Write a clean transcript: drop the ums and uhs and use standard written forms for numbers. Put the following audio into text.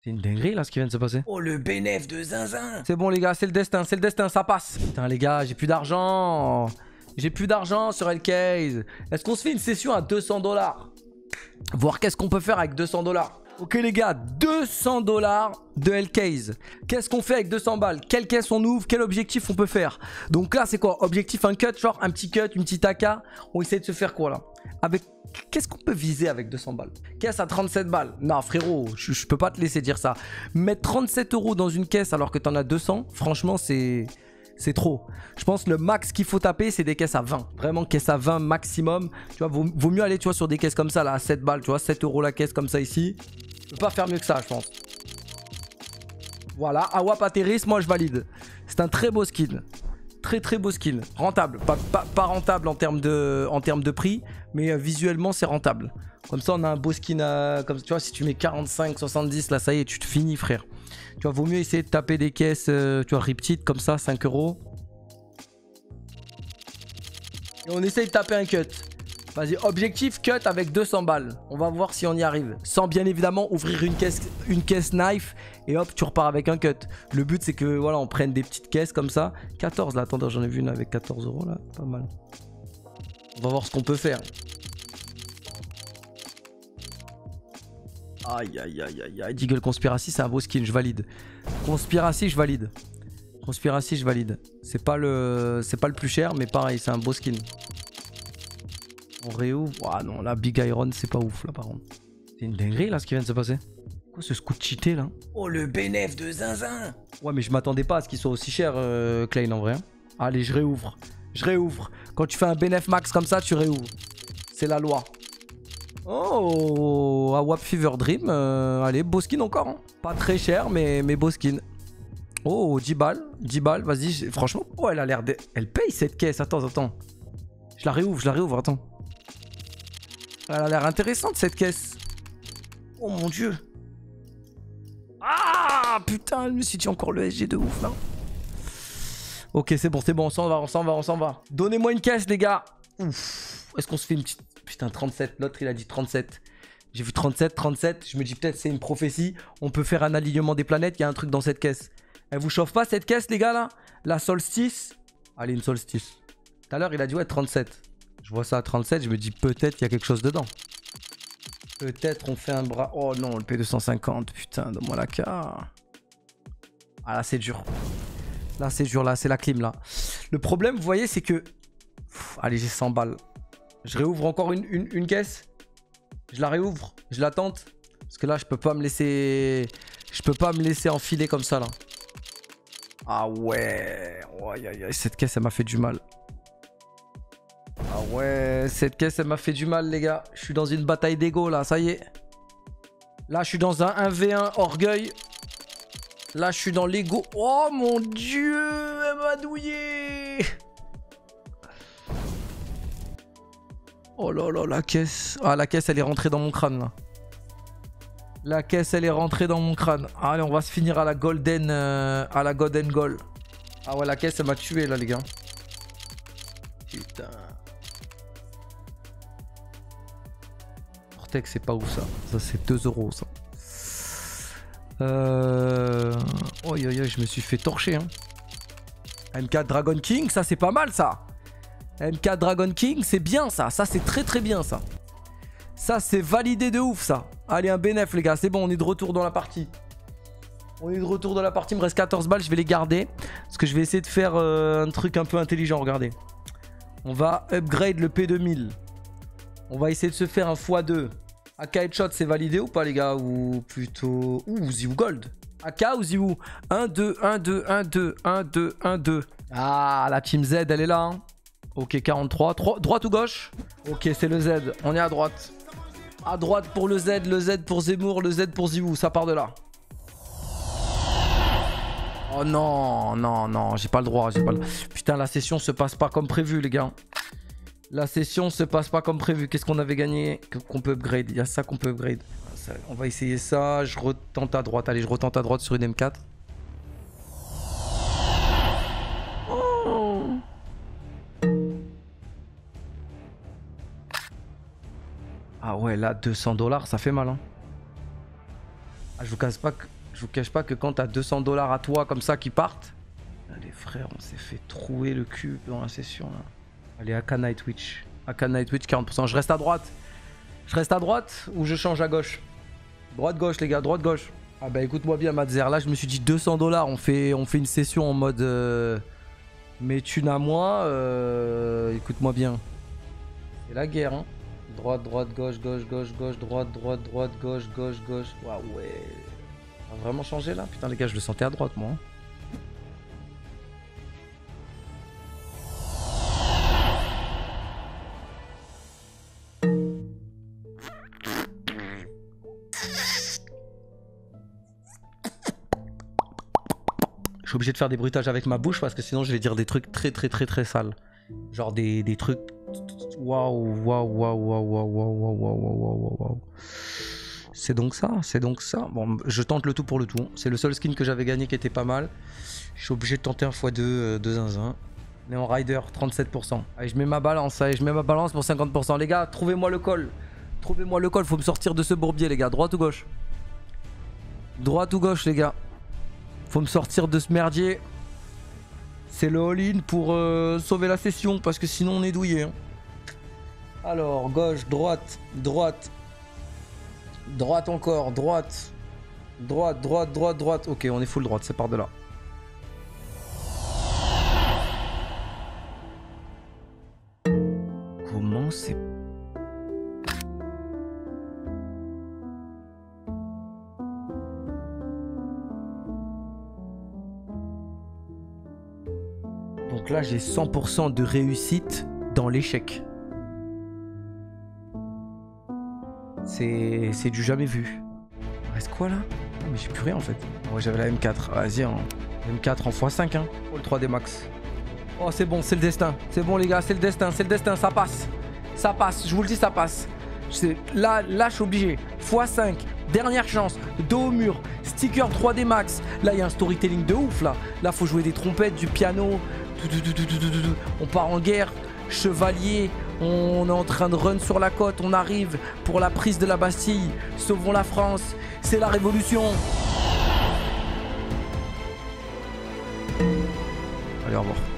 C'est une dinguerie là ce qui vient de se passer. Oh le bénéf de zinzin. C'est bon les gars, c'est le destin, ça passe. Putain les gars, j'ai plus d'argent. J'ai plus d'argent sur Hellcase. Est-ce qu'on se fait une session à 200 $? Voir qu'est-ce qu'on peut faire avec 200 $. Ok les gars, 200 $ de Hellcase. Qu'est-ce qu'on fait avec 200 balles? Quelle caisse on ouvre? Quel objectif on peut faire? Donc là c'est quoi? Objectif un cut, genre un petit cut, une petite AK. On essaie de se faire quoi là? Avec... Qu'est-ce qu'on peut viser avec 200 balles? Caisse à 37 balles. Non frérot, je peux pas te laisser dire ça. Mettre 37 € dans une caisse alors que t'en as 200, franchement c'est trop. Je pense que le max qu'il faut taper, c'est des caisses à 20. Vraiment, caisse à 20 maximum. Tu vois, vaut mieux aller tu vois, sur des caisses comme ça, là, à 7 balles. Tu vois, 7 € la caisse comme ça ici. Je peux pas faire mieux que ça, je pense. Voilà, Awap atterrisse, moi je valide. C'est un très beau skin. Très beau skin. Rentable. Pas rentable en termes de prix, mais visuellement, c'est rentable. Comme ça, on a un beau skin à... Comme, tu vois, si tu mets 45, 70, là, ça y est, tu te finis, frère. Tu vois, vaut mieux essayer de taper des caisses, tu vois, petites comme ça, 5 €. Et on essaye de taper un cut. Vas-y, objectif cut avec 200 balles. On va voir si on y arrive. Sans bien évidemment ouvrir une caisse knife et hop, tu repars avec un cut. Le but, c'est que voilà, on prenne des petites caisses comme ça. 14 là, attendez, j'en ai vu une avec 14 € là, pas mal. On va voir ce qu'on peut faire. Aïe, aïe, aïe, aïe, aïe. Deagle Conspiracy, c'est un beau skin, je valide. Conspiracy, je valide. Conspiracy, je valide. C'est pas le plus cher, mais pareil, c'est un beau skin. On réouvre. Ah non, là, Big Iron, c'est pas ouf, là, par contre. C'est une dinguerie, là, ce qui vient de se passer. Quoi, ce scout cheaté, là? Oh le bénéf de zinzin. Ouais, mais je m'attendais pas à ce qu'il soit aussi cher, Klein, en vrai. Hein. Allez, je réouvre. Je réouvre. Quand tu fais un bénéf max comme ça, tu réouvres. C'est la loi. Oh, Awap Fever Dream. Allez, beau skin encore. Hein. Pas très cher, mais beau skin. Oh, 10 balles. 10 balles, vas-y. Franchement, oh, elle a l'air de... Elle paye cette caisse. Attends. Je la réouvre, attends. Elle a l'air intéressante, cette caisse. Oh mon dieu. Ah, putain, je me suis dit encore le SG de ouf, là. Ok, c'est bon, on s'en va. Donnez-moi une caisse, les gars. Ouf. Est-ce qu'on se fait une petite... Putain, 37. L'autre, il a dit 37. J'ai vu 37. Je me dis peut-être c'est une prophétie. On peut faire un alignement des planètes. Il y a un truc dans cette caisse. Elle vous chauffe pas, cette caisse, les gars, là? La Solstice. Allez, une Solstice. Tout à l'heure, il a dit ouais, 37. Je vois ça à 37. Je me dis peut-être qu'il y a quelque chose dedans. Peut-être on fait un bras... Oh non, le P250. Putain, donne-moi la carte. Ah, là, c'est dur. Là, c'est dur. Là, c'est la clim, là. Le problème, vous voyez, c'est que... allez, j'ai 100 balles. Je réouvre encore une caisse. Je la réouvre. Je la tente. Parce que là, je peux pas me laisser... Je peux pas me laisser enfiler comme ça, là. Ah ouais. Oh, aïe, aïe, aïe. Cette caisse, elle m'a fait du mal. Ah ouais. Cette caisse, elle m'a fait du mal, les gars. Je suis dans une bataille d'ego, là. Ça y est. Là, je suis dans un 1v1 orgueil. Là, je suis dans l'ego. Oh, mon Dieu. Elle m'a douillé. Oh là là, la caisse. Ah, la caisse, elle est rentrée dans mon crâne, là. La caisse, elle est rentrée dans mon crâne. Allez, on va se finir à la golden... à la golden goal. Ah ouais, la caisse, elle m'a tué, là, les gars. Putain. Vortex, c'est pas ouf, ça. Ça, c'est 2 €, ça. Oh, je me suis fait torcher, hein. MK Dragon King, ça, c'est pas mal, ça. MK Dragon King, c'est bien ça. Ça, c'est très bien ça. Ça, c'est validé de ouf ça. Allez, un bénéf les gars. C'est bon, on est de retour dans la partie. Il me reste 14 balles. Je vais les garder. Parce que je vais essayer de faire un truc un peu intelligent. Regardez. On va upgrade le P2000. On va essayer de se faire un x2. AK Headshot, c'est validé ou pas les gars? Ou plutôt... Ouh, Ziou Gold. AK ou Ziou? 1, 2, 1, 2, 1, 2, 1, 2, 1, 2. Ah, la team Z, elle est là. Hein. Ok, 43. Droite ou gauche? Ok, c'est le Z. On est à droite. À droite pour le Z pour Zemmour, le Z pour Ziou. Ça part de là. Oh non, j'ai pas le droit. Putain, la session se passe pas comme prévu, les gars. La session se passe pas comme prévu. Qu'est-ce qu'on avait gagné? Qu'on peut upgrade. Il y a ça qu'on peut upgrade. On va essayer ça. Je retente à droite. Allez, je retente à droite sur une M4. Ah ouais, là, 200 $, ça fait mal. Hein. Ah, je vous casse pas que... Je vous cache pas que quand t'as 200 $ à toi comme ça qui partent. Allez frère, on s'est fait trouer le cul dans la session là. Allez, Aka Nightwitch. Aka Nightwitch 40%. Je reste à droite. Je reste à droite ou je change à gauche? Droite-gauche les gars, droite-gauche. Ah bah écoute-moi bien Madzer, là je me suis dit 200 $, on fait une session en mode mes thunes à moi, écoute-moi bien. C'est la guerre hein. Droite, droite, gauche, gauche, gauche, gauche, droite, droite, droite, gauche, gauche, gauche. Waouh ouais. Ça va vraiment changer là? Putain les gars, je le sentais à droite moi. Hein. Je suis obligé de faire des bruitages avec ma bouche parce que sinon je vais dire des trucs très sales. Genre des trucs... Waouh, waouh, waouh, waouh, waouh, waouh, waouh, waouh. C'est donc ça, c'est donc ça. Bon, je tente le tout pour le tout. C'est le seul skin que j'avais gagné qui était pas mal. Je suis obligé de tenter un x2 de zinzin. Néon Rider, 37%. Allez, je mets ma balance, allez, je mets ma balance pour 50%. Les gars, trouvez-moi le col. Trouvez-moi le col, faut me sortir de ce bourbier les gars. Droite ou gauche? Droite ou gauche les gars? Faut me sortir de ce merdier. C'est le all-in pour sauver la session parce que sinon on est douillé. Hein. Alors, gauche, droite, droite. Droite encore, droite. Droite, droite, droite, droite. Ok, on est full droite, c'est par de là. Comment c'est... Donc là, j'ai 100% de réussite dans l'échec. C'est du jamais vu. Il reste quoi là? Oh, mais j'ai plus rien en fait. Ouais, j'avais la M4. Vas-y, hein. M4 en x5. Hein. Oh, le 3D max. Oh, c'est bon, c'est le destin. C'est bon, les gars, c'est le destin. C'est le destin. Ça passe. Ça passe. Je vous le dis, ça passe. Là, je suis obligé. x5. Dernière chance. Dos au mur. Sticker 3D max. Là, il y a un storytelling de ouf là. Là, faut jouer des trompettes, du piano. On part en guerre. Chevalier. On est en train de run sur la côte. On arrive pour la prise de la Bastille. Sauvons la France. C'est la révolution. Allez, au revoir.